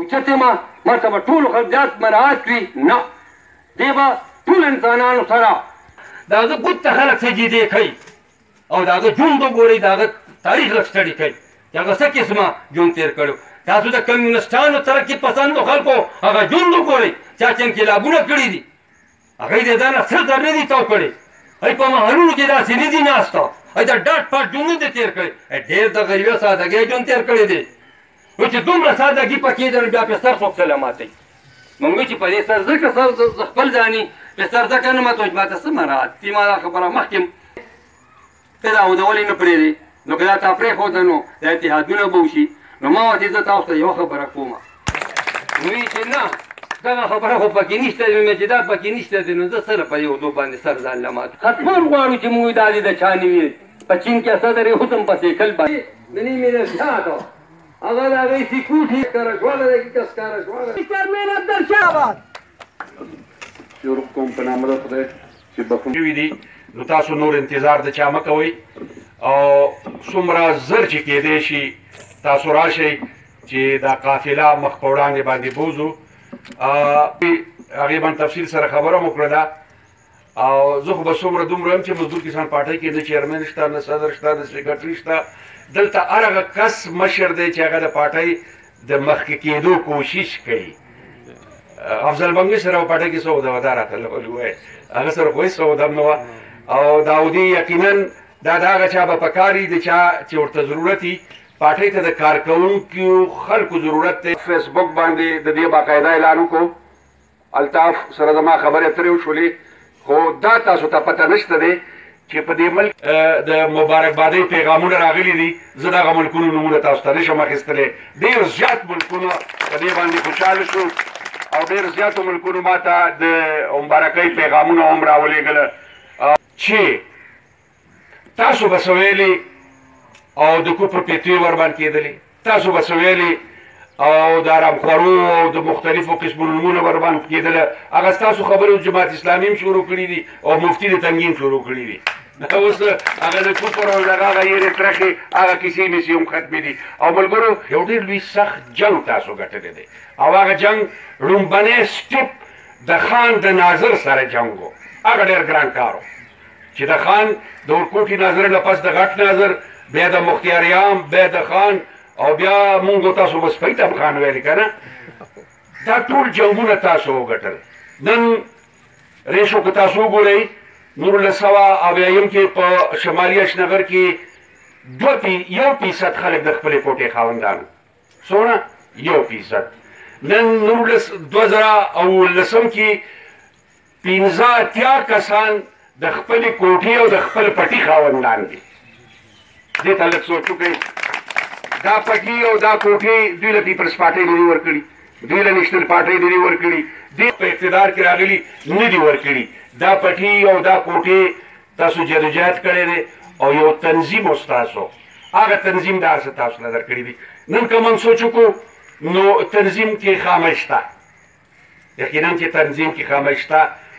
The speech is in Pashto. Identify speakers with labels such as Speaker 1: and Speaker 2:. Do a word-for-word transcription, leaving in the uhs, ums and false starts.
Speaker 1: اوچتې ما ما ته به ټولو خلجات مراعات کړي نه دی به ټول انسانانو سره د هغه بت ته خلک سجدې کوي او د هغه ژوند وګورئ د هغه تاریخ لږ سټډي کوي چې هغه څه قسمه ژوند تېر کړی تاسو د کمیونسټانو ترقي پسندو خلکو هغه ژوند وګورئ چا چې انقلابونه کړي دي هغه یې د ځان نه څه نه دي تو کړی ای په محلونو کې داسې نه دي ناسته ای دا ډاټ پاټ ژوند نه دی تېر کړی ډېر د غریبۍ سادګۍ ژوند تېر کړی دی نو چې دومره سادګي پکې ده نو بیا پې سر څوک څه ماتوي مونږ وایي چې په دې سر ځکه سر خپل ځاني پې سر ځکه نه ماتوي چې ما ته څه مراعات دي ما دا خبره مخکې ته دا اودولې نه پرېږدې نو که دا تا پرېښوده نو دا اتحادونه به وشي نو ما ورته زه تاسو ته یوه خبره کومه وایي چې نه دغه خبره خو پکې نشته دی چې دا پکې نشته دی نو زه سره په یو دو باندې سر ځان له مات حتما غواړو چې موږ دا دې د چا نه وي په چین کې صدر حسن په سیکل باندې منی مینه زیاته هغه د هغې سکوټ یې کره شواله دی که کس کاره شواله چیرمین عبدالشاه آباد شروع کوم په نامه د خدای چې بخښنه شوي دي نو تاسو نور انتظار د چا مه کوئ او څومره زر چې کېدی شي تاسو راشئ چې دا قافله مخ په وړاندې باندې بوځو هغې باندې تفصیل سره خبره مو کړه ده او زه خو به څومره دومره یم چې مزدور کسان پارټۍ کې نه چیرمن شته نه صدر شته نه سیکرټري شته دلته هر هغه کس مشر دی چې هغه د پارټۍ د مخکې کېدو کوشش کوي افضل بنګي سره په پارټۍ کې سودا ودا راته ووایي هغه سره خو هېڅ سودا هم نه وه او داودي یقینا دا د هغه چا به پکار وي د چا چې ورته ضرورت وي پارټۍ ته د کارکوونکو خلکو ضرورت دی فیسبوک باندې د دې باقاعده اعلان وکړو الطاف سره زما خبرې اترې وشولې خو دا تاسو ته پته نشته دی چې په دې ملک د مبارکبادۍ پیغامونه راغلي دي زه دغه ملکونو نومونه تاسو ته نشم اخیستلی ډېر زیات ملکونه په دې باندې خوشحاله شو او ډېر زیاتو ملکونو ما ته د مبارکۍ پیغامونه هم راولېږله چې تاسو به څه ویلې او د کوپر پیتوی ورباندې کېدلې تاسو به څه ویلې او د ارامخورو او د مختلفو قسمو نومونه ورباندې کېدله هغه ستاسو خبرې جماعت اسلامي هم شروع کړي دي او مفتي د تنګین شروع کړي دي اوس هغه د کوپر او دغه هغه یېرې ترخې هغه کیسې میسې هم ختمې دي او ملګرو یو ډېر لوی سخت جنګ تاسو ګټلی دی او هغه جنګ لومبنی سټپ د خان د ناظر سره جنګ و هغه ډېر ګران کار و چې د خان د ورکوټي ناظر نه پس د غټ ناظر بیا د مختیاریام بیا د خان او بیا مونږ تاسو به سپۍ ته هم خان ویلې که نه دا ټول جنګونه تاسو وګټل نن ریشو که تاسو وګورئ نولس سوه اویایم کې په شمالي اشنغر کې دوه یو فیصد خلک د خپلې کوټې خاوندانو څومره یو فیصد نن نولس دوه زره اوولسم کې پنځه اتیا کسان د خپلې کوټې او د خپل پټي خاوندان دي دې ته لږ سوچ وکړئ دا پټي او دا کوټې دوی له پیپلز پارټۍ نه دي ورکړي دوی له نیشنل پارټۍ نه دي ورکړي دوی په اقتدار کې راغلي نه دي ورکړي دا پټي او دا کوټې تاسو جدوجہد کړی دی او یو تنظیم و ستاسو هغه تنظیم دا څه تاسو له درکړي دي نن که موږ سوچ وکړو نو تنظیم کې خامه شته یقینا چې تنظیم کې خامه شته